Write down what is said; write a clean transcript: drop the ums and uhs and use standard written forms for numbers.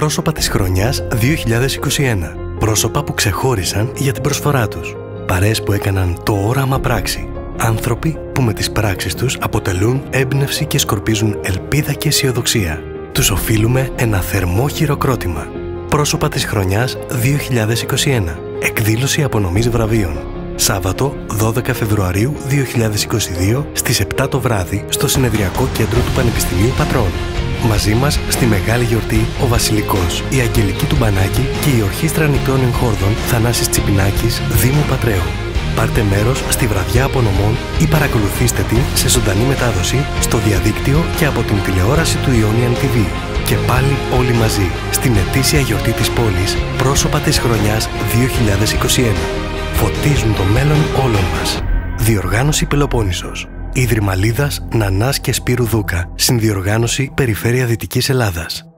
Πρόσωπα της χρονιάς 2021. Πρόσωπα που ξεχώρισαν για την προσφορά τους. Παρέες που έκαναν το όραμα πράξη. Άνθρωποι που με τις πράξεις τους αποτελούν έμπνευση και σκορπίζουν ελπίδα και αισιοδοξία. Τους οφείλουμε ένα θερμό χειροκρότημα. Πρόσωπα της χρονιάς 2021. Εκδήλωση απονομής βραβείων. Σάββατο 12 Φεβρουαρίου 2022 στις 7 το βράδυ στο Συνεδριακό Κέντρο του Πανεπιστημίου Πατρών. Μαζί μας στη μεγάλη γιορτή ο Βασιλικός, η Αγγελική του Μπανάκη και η Ορχήστρα Νυχτών Εγχόρδων Θανάσης Τσιπινάκης, Δήμου Πατρέων. Πάρτε μέρος στη βραδιά απονομών ή παρακολουθήστε την σε ζωντανή μετάδοση στο διαδίκτυο και από την τηλεόραση του Ionian TV. Και πάλι όλοι μαζί στην ετήσια γιορτή της πόλης, πρόσωπα της χρονιάς 2021. Φωτίζουν το μέλλον όλων μας. Διοργάνωση Πελοπόννησος. Ίδρυμα Λίδας, Νανάς και Σπύρου Δούκα. Συνδιοργάνωση Περιφέρεια Δυτικής Ελλάδας.